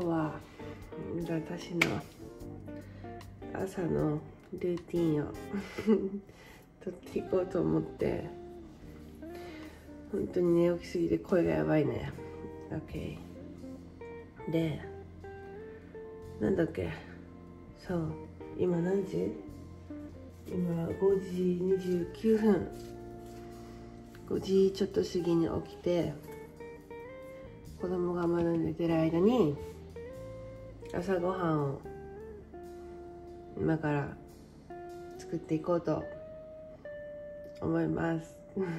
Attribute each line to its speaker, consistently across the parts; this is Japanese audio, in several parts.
Speaker 1: は私の朝のルーティンを撮っていこうと思って、本当に寝起きすぎて声がやばいね。 OK で、なんだっけ、そう、今何時？今5時29分。5時ちょっと過ぎに起きて、子供がまだ寝てる間に朝ごはんを今から作っていこうと思います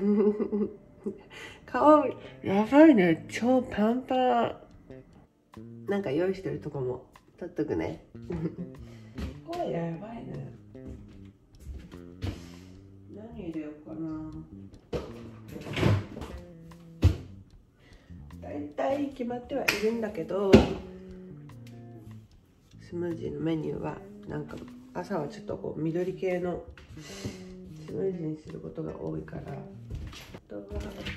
Speaker 1: 顔やばいね、超パンパン。なんか用意してるとこも撮っとくね声やばいね。何入れようかな。大体決まってはいるんだけど、スムージーのメニューはなんか朝はちょっとこう緑系のスムージーにすることが多いから。あとは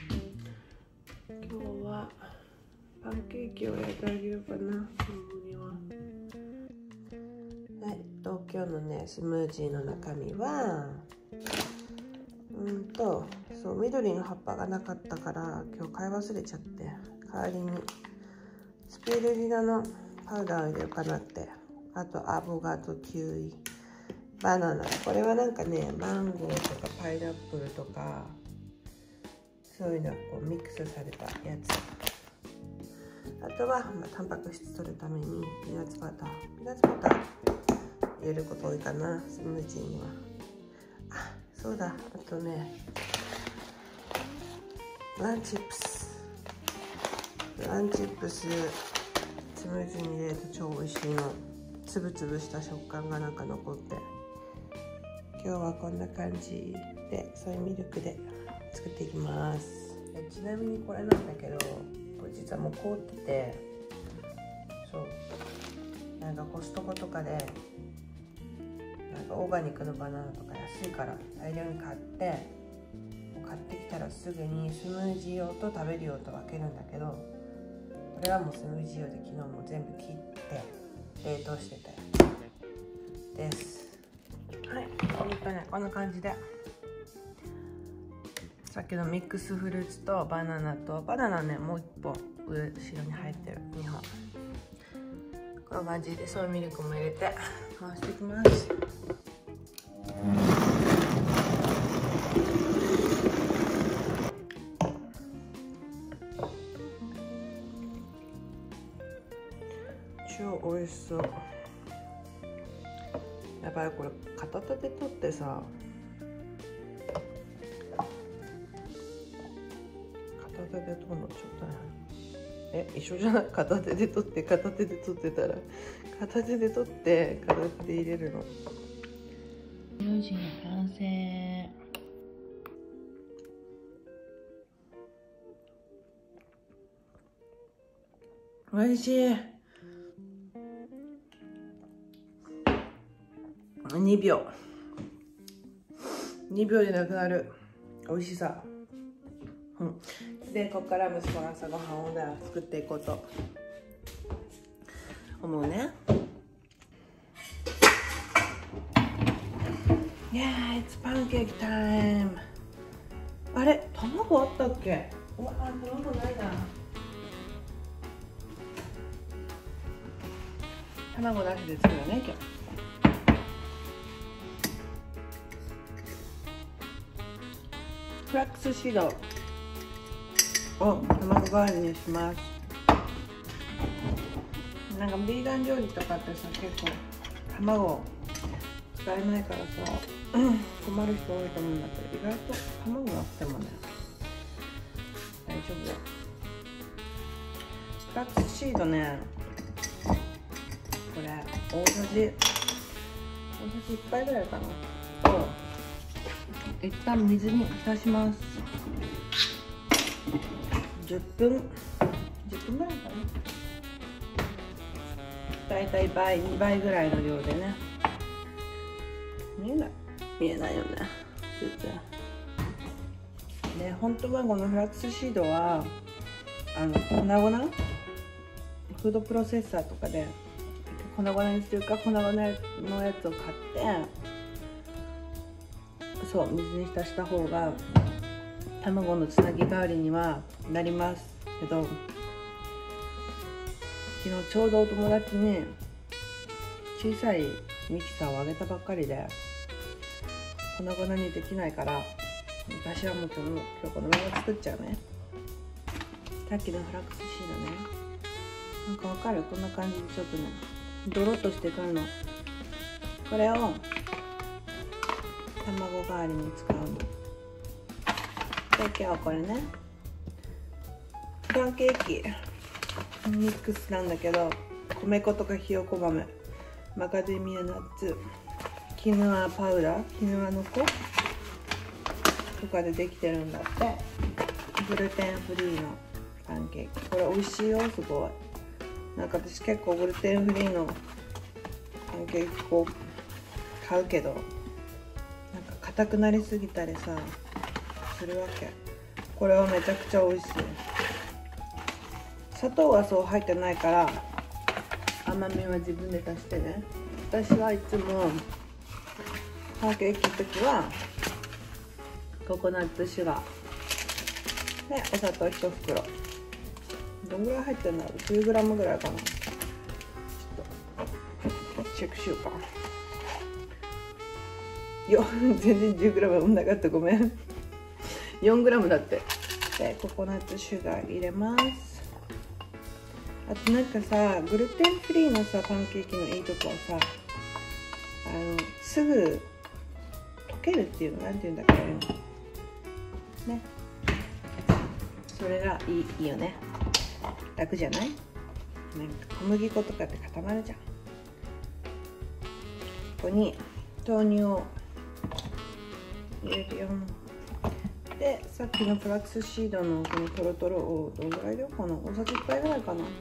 Speaker 1: 今日はパンケーキを焼いてあげようかな、子供には。はい、今日のねスムージーの中身はそう、緑の葉っぱがなかったから今日買い忘れちゃって、代わりにスピルリナのパウダーを入れようかなって。あとアボカド、キウイ、バナナ。これはなんかね、マンゴーとかパイナップルとかそういうのこうミックスされたやつ。あとは、タンパク質取るためにピーナッツバター入れること多いかな、スムージーには。あ、そうだ、あとねランチップススムージーに入れると超美味しいの。つぶつぶした食感がなんか残って、今日はこんな感じでソイミルクで作っていきます。ちなみにこれなんだけど、これ実はもう凍ってて、そうなんかコストコとかでなんかオーガニックのバナナとか安いから大量に買ってきたらすぐにスムージー用と食べる用と分けるんだけど、これはもうスムージー用で昨日も全部切って冷凍してたです。はい、こんな感じでさっきのミックスフルーツとバナナね、もう1本後ろに入ってる2本、この感じでソイミルクも入れて回していきます。超美味しそう。やばい、これ片手で取ってさ、片手で取るのちょっとね、一緒じゃない？片手で取ってたら片手で取って片手で入れるの。スムージーの完成。美味しい。2秒でなくなる美味しさ。で、ここから息子の朝ごはんを作っていこうと思うね。It's pancake time。あれ、卵あったっけ？うわ、卵ないな。卵なしで作るね、今日。フラックスシードを卵代わりにします。なんかビーガン料理とかってさ、結構卵使えないからさ、困る人多いと思うんだけど、意外と卵なくてもね大丈夫だよ。フラックスシードね、これ大さじ1杯ぐらいかなを一旦水に浸します。10分ぐらいかな。だいたい2倍ぐらいの量でね。見えないよね。で、本当はこのフラックスシードは粉フードプロセッサーとかで粉々にするか粉々のやつを買ってそう水に浸した方が卵のつなぎ代わりにはなりますけど、昨日ちょうどお友達に小さいミキサーをあげたばっかりで粉々にできないから、私はもう今日このまま作っちゃうね。さっきのフラックスシードね、なんかわかる？こんな感じでちょっとねドロッとしてくるの。これを卵代わりに使うので、今日はこれねパンケーキミックスなんだけど、米粉とかひよこ豆、マカデミアナッツ、キヌアパウダー、キヌアの粉とかでできてるんだって。グルテンフリーのパンケーキ、これ美味しいよ、すごい。なんか私結構グルテンフリーのパンケーキ粉買うけど、なんか硬くなりすぎたりさするわけ。これはめちゃくちゃ美味しい。砂糖はそう入ってないから甘みは自分で足してね。私はいつもパンケーキの時はココナッツシュガーでお砂糖1袋、どんぐらい入ってるんだろう、10g ぐらいかな。ちょっとチェックしようか。全然 10g もなかった、ごめん。4g だって。でココナッツシュガー入れます。あとなんかさ、グルテンフリーのさパンケーキのいいとこはさ、すぐ溶けるっていうの、なんていうんだっけね、それがいいよね。楽じゃない？なんか小麦粉とかって固まるじゃん。ここに豆乳を入れるよ。でさっきのフラックスシードのこのトロトロをどんぐらい入れようかな、大さじ1杯ぐらいかな。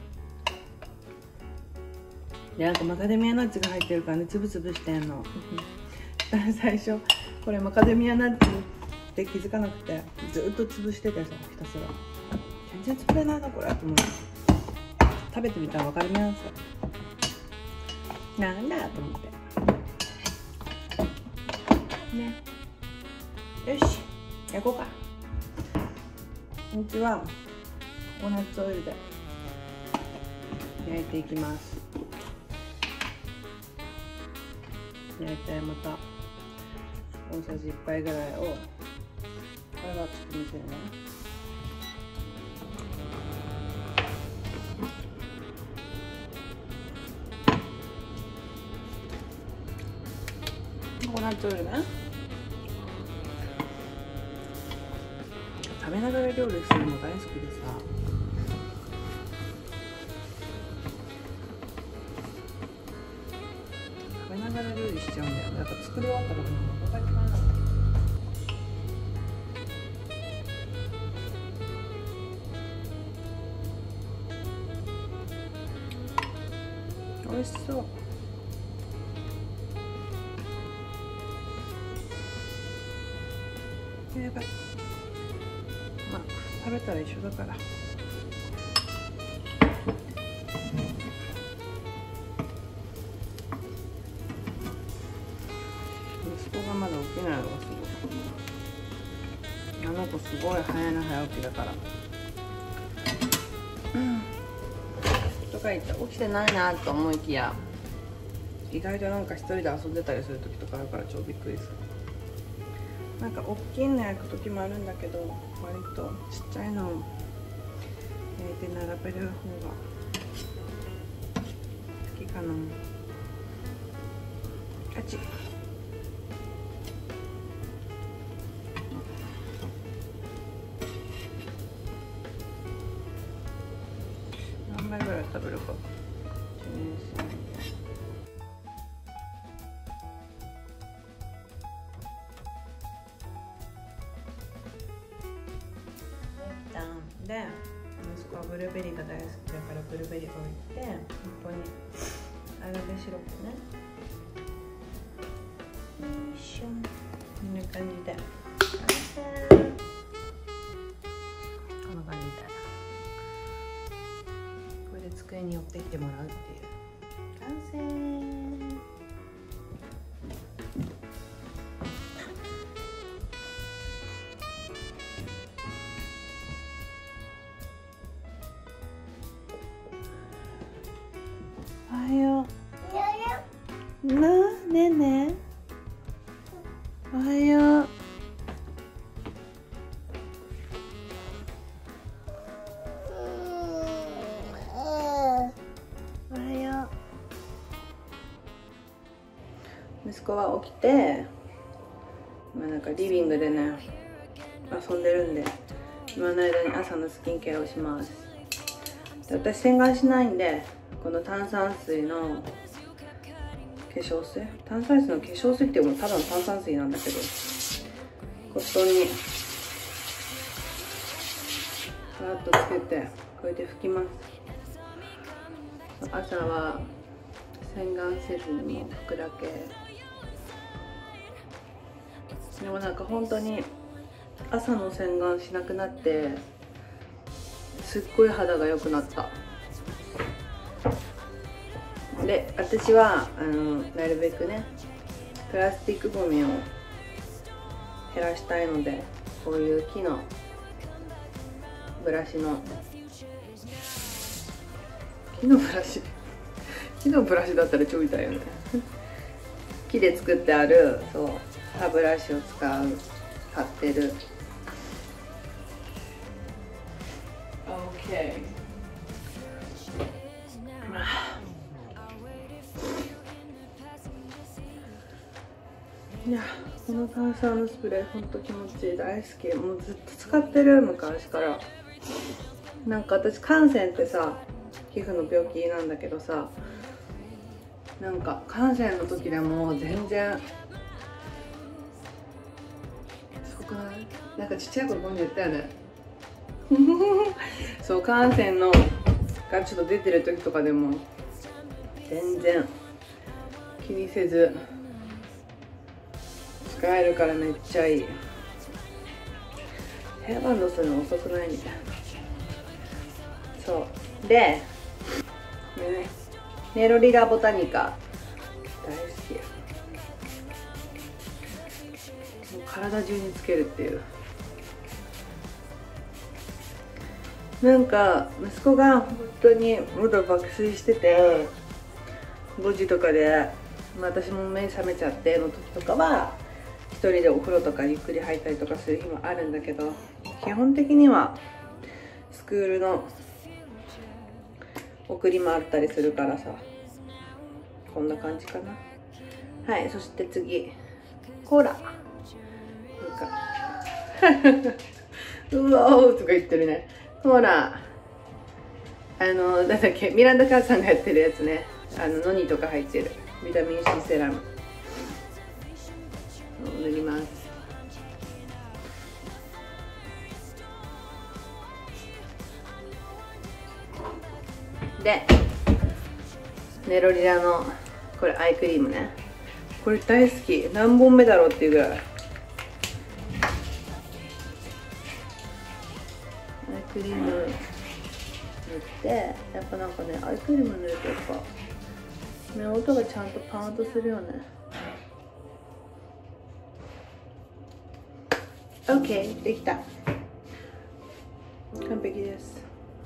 Speaker 1: でなんかマカデミアナッツが入ってるからね、つぶつぶしてんの。最初これマカデミアナッツって気づかなくてずっと潰しててさ、ひたすら全然潰れないなこれと思って、食べてみたら分かります。なんだと思ってね。よし焼こうか。うちはココナッツオイルで焼いていきます。大体また大さじ1杯ぐらいを、これはちょっと見せるね。ココナッツオイルね。食べながら料理するの大好きでさ、食べながら料理しちゃうんだよ。だから作り終わったらもうお腹いっぱいなの。美味しそう。やばい。まあ食べたら一緒だから。息子がまだ起きないのがすごい。あの子すごい早寝早起きだから。とか言って起きてないなと思いきや、意外となんか一人で遊んでたりする時とかあるから超びっくりする。なんか大きいの焼く時もあるんだけど、割とちっちゃいのを焼いて並べる方が好きかな。あっち。何枚ぐらい食べるか。で息子はブルーベリーが大好きだからブルーベリー置いて、ここにアガベシロップね。よいしょ、こんな感じでこんな感じでこれで作机に寄ってきてもらうっていう完成。おはよう。ねえねえ。おはよう。おはよう。息子は起きて、なんかリビングでね遊んでるんで、今の間に朝のスキンケアをします。で、私洗顔しないんで、この炭酸水の化粧水、炭酸水の化粧水っていうのもただの炭酸水なんだけど、コットンにふわっとつけてこうやって拭きます。朝は洗顔せずにも拭くだけ。でもなんか本当に朝の洗顔しなくなってすっごい肌が良くなった。で、私はなるべくねプラスチックゴミを減らしたいので、こういう木のブラシだったら超痛いよね木で作ってある、そう歯ブラシを買ってる。 OK。いや、この炭酸のスプレーほんと気持ちいい、大好き。もうずっと使ってる、昔から。なんか私汗腺ってさ、皮膚の病気なんだけどさ、なんか汗腺の時でも全然すごくない？なんかちっちゃい頃こういうの言ったよねそう、汗腺のがちょっと出てる時とかでも全然気にせず使えるからめっちゃいい。ヘアバンドするの遅くないみたいな。そうで、ネロリラボタニカ大好き。もう体中につけるっていう。なんか息子が本当に喉爆睡してて、5時とかで、私も目覚めちゃっての時とかは一人でお風呂とかゆっくり入ったりとかする日もあるんだけど、基本的にはスクールの送りもあったりするからさ、こんな感じかな。はい、そして次コーラ。なんかうわーとか言ってるね。ほら、なんだっけ、ミランダ・カーさんがやってるやつね。ノニとか入ってるビタミン C セラム塗ります。で、ネロリラのこれアイクリームね。これ大好き。何本目だろうっていうぐらい。アイクリーム塗って、やっぱなんかね、アイクリーム塗るとやっぱ目元がちゃんとパウンドするよね。 OK、 できた。完璧です。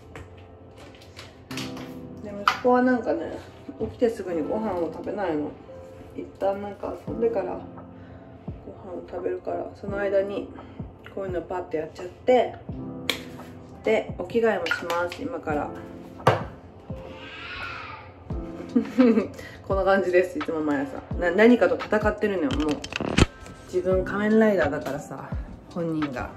Speaker 1: でも息子はなんかね、起きてすぐにご飯を食べないの。一旦なんか遊んでからご飯を食べるから、その間にこういうのパッてやっちゃって、でお着替えもします。今からこんな感じです。いつも毎朝何かと戦ってるのよ。もう自分仮面ライダーだからさ、本人が。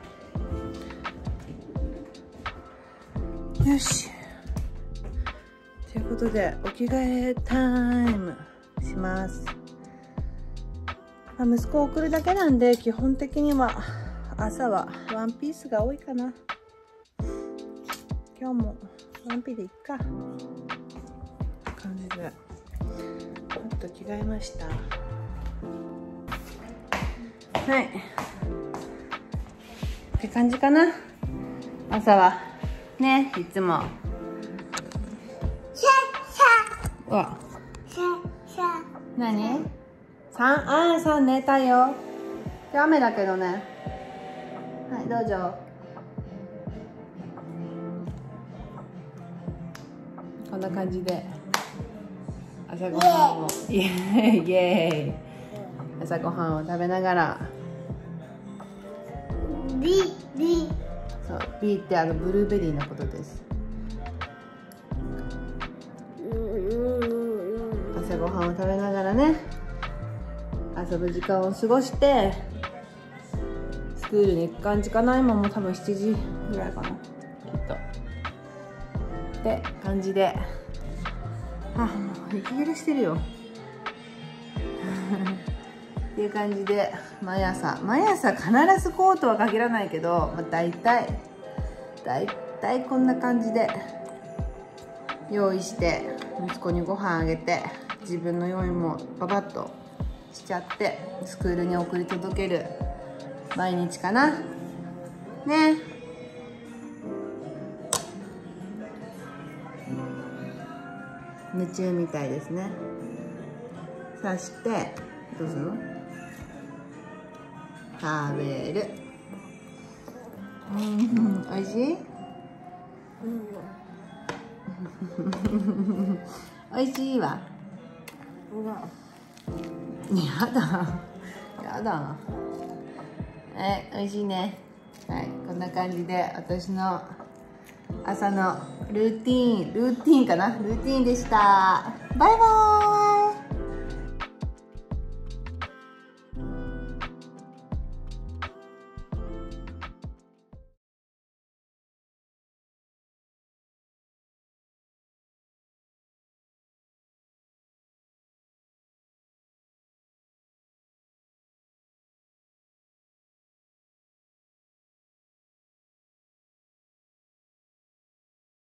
Speaker 1: よし、ということでお着替えタイムします。息子を送るだけなんで、基本的には朝はワンピースが多いかな。今日もワンピでいっか感じでちょっと着替えました。はいって感じかな。朝はね、いつもシわ。何？3寝たよ。今日雨だけどね。はい、どうぞ。こんな感じで朝ごはんをイエーイイエーイ朝ごはんを食べながらそう、ビーってブルーベリーのことです。朝ごはんを食べながらね、遊ぶ時間を過ごしてスクールに行く感じかな。今もう多分7時ぐらいかな、きっとって感じで、もう息切れしてるよっていう感じで、毎朝必ずこうとは限らないけど、大体こんな感じで用意して息子にご飯あげて、自分の用意もババッとしちゃってスクールに送り届ける毎日かなね。夢中みたいですね。そしてどうするの？食べる。おいしい？おいしいわ。やだ。おいしいね。はい、こんな感じで私の朝のルーティーンでした。バイバーイ。